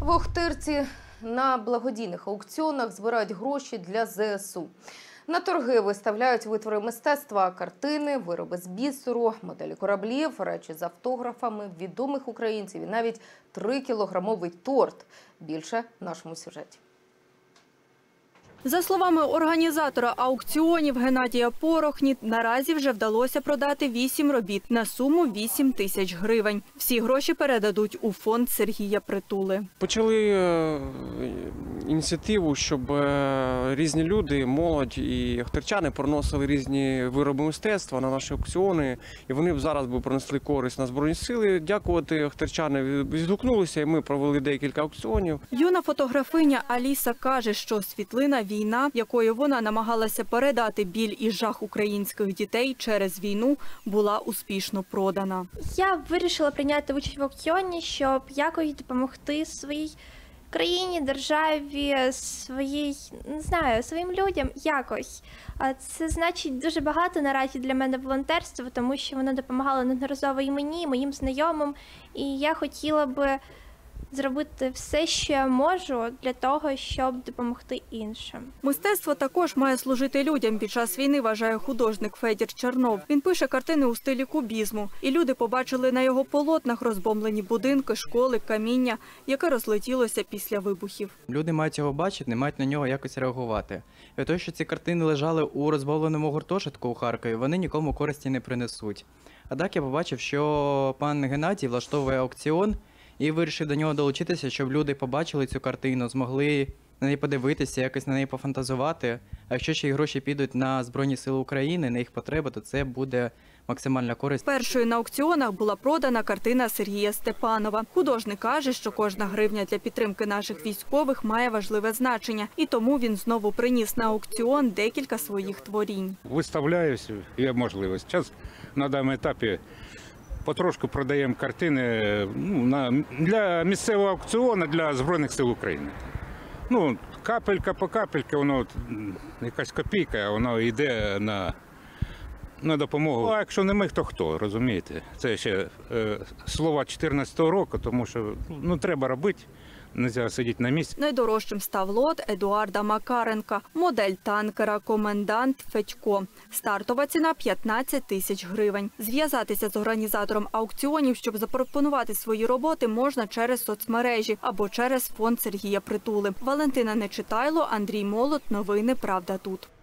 В Охтирці на благодійних аукціонах збирають гроші для ЗСУ. На торги виставляють витвори мистецтва, картини, вироби з бісеру, моделі кораблів, речі з автографами відомих українців і навіть 3-кілограмовий торт. Більше в нашому сюжеті. За словами організатора аукціонів Геннадія Порохні, наразі вже вдалося продати 8 робіт на суму 8 тисяч гривень. Всі гроші передадуть у фонд Сергія Притули. Почали ініціативу, щоб різні люди, молодь і охтирчани приносили різні вироби мистецтва на наші аукціони. І вони б зараз принесли користь на Збройні Сили. Дякувати, охтирчани відгукнулися і ми провели декілька аукціонів. Юна фотографиня Аліса каже, що світлина «Війна», якою вона намагалася передати біль і жах українських дітей через війну, була успішно продана. Я вирішила прийняти участь в аукціоні, щоб якось допомогти своїй країні, державі, своїм людям якось. А це значить дуже багато наразі для мене волонтерство, тому що воно допомагало неодноразово і мені, і моїм знайомим. І я хотіла би зробити все, що я можу для того, щоб допомогти іншим. Мистецтво також має служити людям під час війни, вважає художник Федір Чернов. Він пише картини у стилі кубізму. І люди побачили на його полотнах розбомблені будинки, школи, каміння, яке розлетілося після вибухів. Люди мають його бачити, не мають на нього якось реагувати. І те, що ці картини лежали у розбомбленому гуртожитку у Харкові, вони нікому користі не принесуть. А так я побачив, що пан Геннадій влаштовує аукціон, і вирішив до нього долучитися, щоб люди побачили цю картину, змогли на неї подивитися, якось на неї пофантазувати. А якщо ще й гроші підуть на Збройні Сили України, на їх потреби, то це буде максимальна користь. Першою на аукціонах була продана картина Сергія Степанова. Художник каже, що кожна гривня для підтримки наших військових має важливе значення. І тому він знову приніс на аукціон декілька своїх творінь. Виставляюся, є можливість. Зараз на даному етапі потрошку продаємо картини для місцевого аукціону для Збройних Сил України. Капелька по капельки, воно якась копійка, воно йде на допомогу. А якщо не ми, то хто, розумієте? Це ще слова 14-го року, тому що треба робити. Нельзя сидіти на місці. Найдорожчим став лот Едуарда Макаренка, модель танкера «Комендант» Федько. Стартова ціна – 15 тисяч гривень. Зв'язатися з організатором аукціонів, щоб запропонувати свої роботи, можна через соцмережі або через фонд Сергія Притули. Валентина Нечитайло, Андрій Молот. Новини «Правда тут».